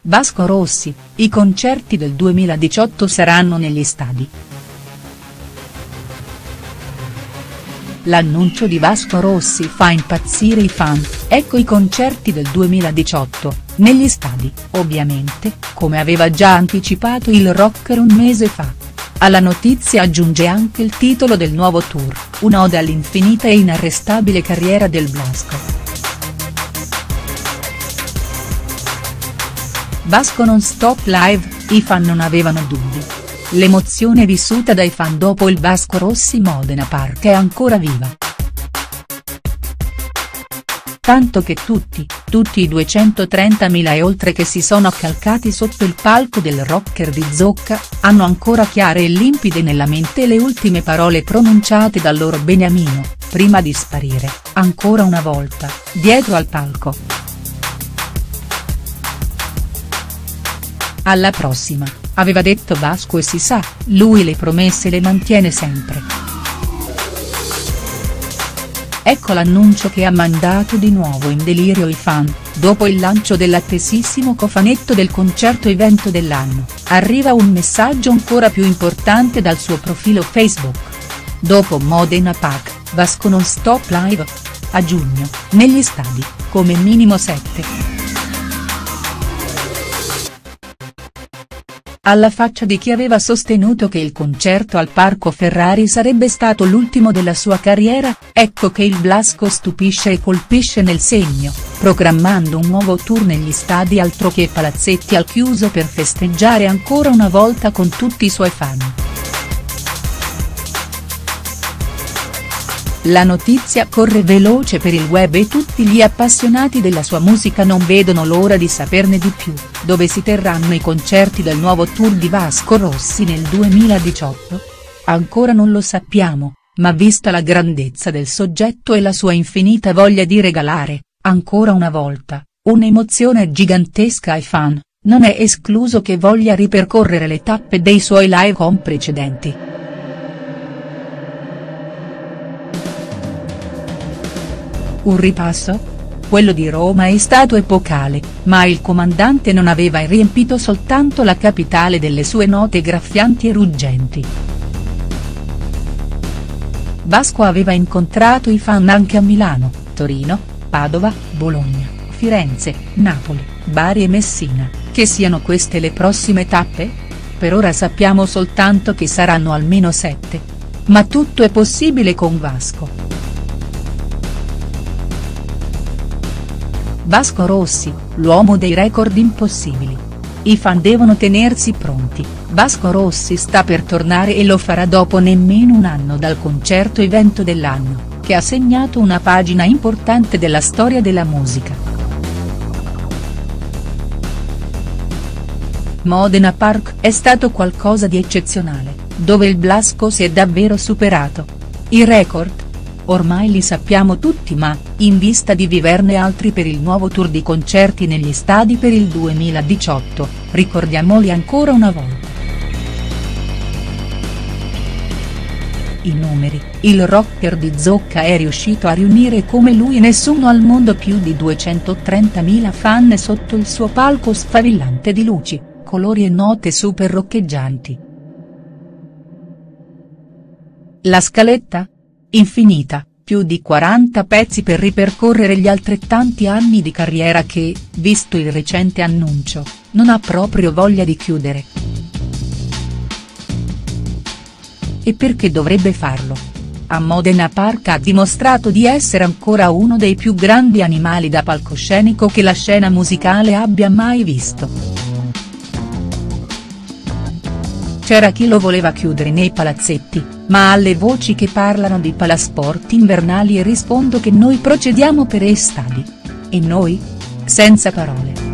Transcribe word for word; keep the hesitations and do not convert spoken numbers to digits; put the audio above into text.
Vasco Rossi, i concerti del duemiladiciotto saranno negli stadi. L'annuncio di Vasco Rossi fa impazzire i fan, ecco i concerti del duemiladiciotto, negli stadi, ovviamente, come aveva già anticipato il rocker un mese fa. Alla notizia aggiunge anche il titolo del nuovo tour, un'ode all'infinita e inarrestabile carriera del Blasco. Vasco non stop live, i fan non avevano dubbi. L'emozione vissuta dai fan dopo il Vasco Rossi Modena Park è ancora viva. Tanto che tutti, tutti i duecentotrentamila e oltre che si sono accalcati sotto il palco del rocker di Zocca, hanno ancora chiare e limpide nella mente le ultime parole pronunciate dal loro beniamino, prima di sparire, ancora una volta, dietro al palco. Alla prossima, aveva detto Vasco e si sa, lui le promesse le mantiene sempre. Ecco l'annuncio che ha mandato di nuovo in delirio i fan, dopo il lancio dell'attesissimo cofanetto del concerto evento dell'anno, arriva un messaggio ancora più importante dal suo profilo Facebook. Dopo Modena Park, Vasco non stop live. A giugno, negli stadi, come minimo sette. Alla faccia di chi aveva sostenuto che il concerto al Parco Ferrari sarebbe stato l'ultimo della sua carriera, ecco che il Blasco stupisce e colpisce nel segno, programmando un nuovo tour negli stadi altro che palazzetti al chiuso per festeggiare ancora una volta con tutti i suoi fan. La notizia corre veloce per il web e tutti gli appassionati della sua musica non vedono l'ora di saperne di più, dove si terranno i concerti del nuovo tour di Vasco Rossi nel duemiladiciotto? Ancora non lo sappiamo, ma vista la grandezza del soggetto e la sua infinita voglia di regalare, ancora una volta, un'emozione gigantesca ai fan, non è escluso che voglia ripercorrere le tappe dei suoi live con precedenti. Un ripasso? Quello di Roma è stato epocale, ma il comandante non aveva riempito soltanto la capitale delle sue note graffianti e ruggenti. Vasco aveva incontrato i fan anche a Milano, Torino, Padova, Bologna, Firenze, Napoli, Bari e Messina, che siano queste le prossime tappe? Per ora sappiamo soltanto che saranno almeno sette. Ma tutto è possibile con Vasco. Vasco Rossi, l'uomo dei record impossibili. I fan devono tenersi pronti, Vasco Rossi sta per tornare e lo farà dopo nemmeno un anno dal concerto evento dell'anno, che ha segnato una pagina importante della storia della musica. Modena Park è stato qualcosa di eccezionale, dove il Blasco si è davvero superato. I record? Ormai li sappiamo tutti ma, in vista di viverne altri per il nuovo tour di concerti negli stadi per il duemiladiciotto, ricordiamoli ancora una volta. I numeri, il rocker di Zocca è riuscito a riunire come lui nessuno al mondo più di duecentotrentamila fan sotto il suo palco sfavillante di luci, colori e note super roccheggianti. La scaletta? Infinita, più di quaranta pezzi per ripercorrere gli altrettanti anni di carriera che, visto il recente annuncio, non ha proprio voglia di chiudere. E perché dovrebbe farlo? A Modena Park ha dimostrato di essere ancora uno dei più grandi animali da palcoscenico che la scena musicale abbia mai visto. C'era chi lo voleva chiudere nei palazzetti, ma alle voci che parlano di palasport invernali rispondo che noi procediamo per stadi. E noi? Senza parole.